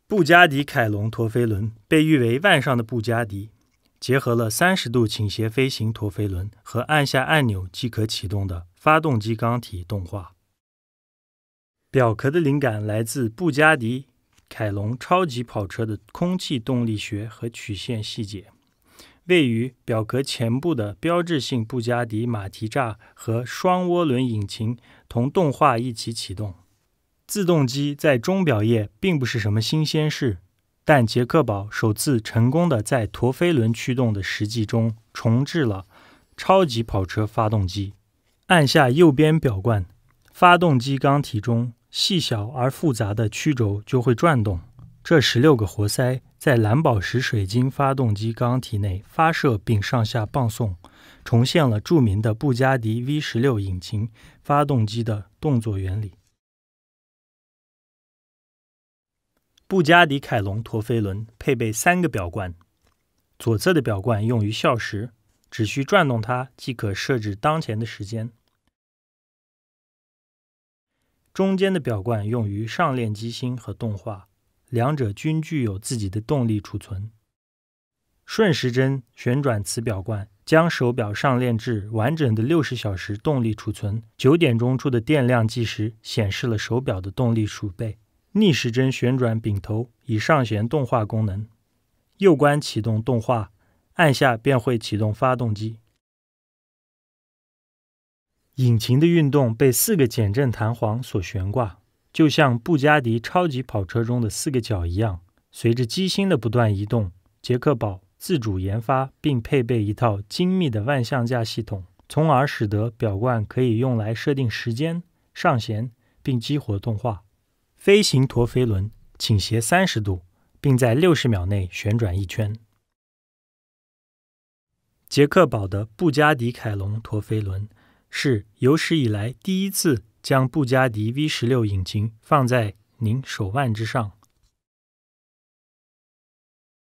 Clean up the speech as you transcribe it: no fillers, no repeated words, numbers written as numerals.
布加迪凯龙陀飞轮被誉为万上的布加迪，结合了30度倾斜飞行陀飞轮和按下按钮即可启动的发动机缸体动画。表壳的灵感来自布加迪凯龙超级跑车的空气动力学和曲线细节。位于表壳前部的标志性布加迪马蹄栅和双涡轮引擎同动画一起启动。自动机在钟表业并不是什么新鲜事，但捷克堡首次成功的在陀飞轮驱动的实际中重置了超级跑车发动机。按下右边表冠，发动机缸体中细小而复杂的曲轴就会转动。这16个活塞在蓝宝石水晶发动机缸体内发射并上下泵送，重现了著名的布加迪 V16 引擎发动机的动作原理。布加迪凯龙陀飞轮配备3个表冠，左侧的表冠用于校时，只需转动它即可设置当前的时间。中间的表冠用于上链机芯和动画，两者均具有自己的动力储存。顺时针旋转此表冠，将手表上链至完整的60小时动力储存。9点钟处的电量计时显示了手表的动力储备。逆时针旋转柄头以上弦动画功能。右关启动动画，按下便会启动发动机。引擎的运动被4个减震弹簧所悬挂，就像布加迪超级跑车中的4个脚一样。随着机芯的不断移动，捷克堡自主研发并配备一套精密的万向架系统，从而使得表冠可以用来设定时间、上弦并激活动画。飞行陀飞轮倾斜30度，并在60秒内旋转一圈。捷克堡的布加迪凯龙陀飞轮是有史以来第一次将布加迪 V16 引擎放在您手腕之上。